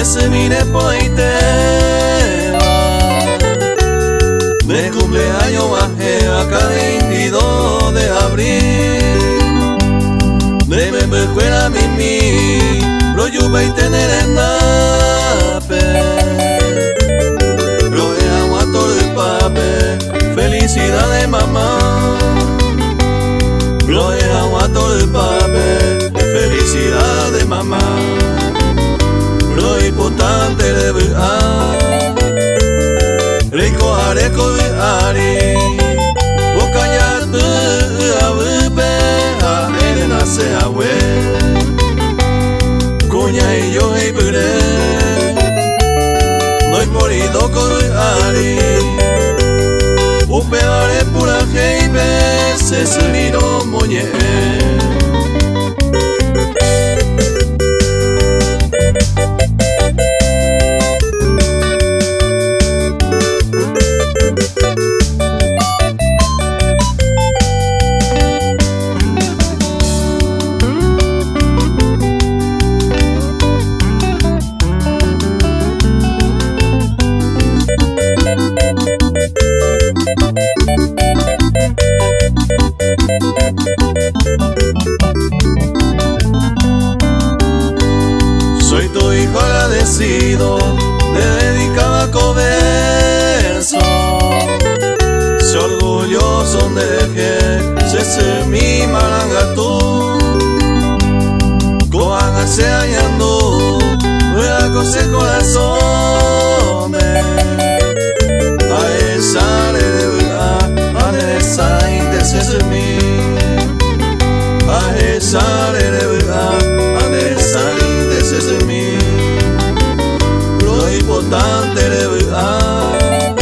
se mire por ahí te va. De cumpleaños bajé acá 22 de abril. De me escuela mimi, lo yuve y tener en nape. Lo he aguanto de pape, felicidades mamá. Lo he aguanto de pape, felicidades mamá. Lo importante de ver rico areco de ari. Boca ya tu abupe a elena se abue. Cuña y yo y pere. No hay morido con de ari. Upe are pura heibe se suniro moñe. Soy tu hijo agradecido, le dedicaba coverso. Se orgulloso de que se mi marangatú. Coaga se hallando, luego se corazón. A esa le de verdad, a esa intercesión de mí. A esa le de verdad, a esa intercesión de mí. Lo importante de verdad,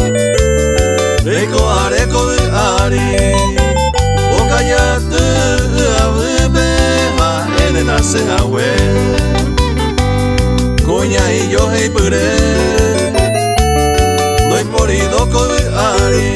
rico areco de ari. Boca ya te abebe, a elena se abue. Coña y yo hey pere. No hay morido con de ari.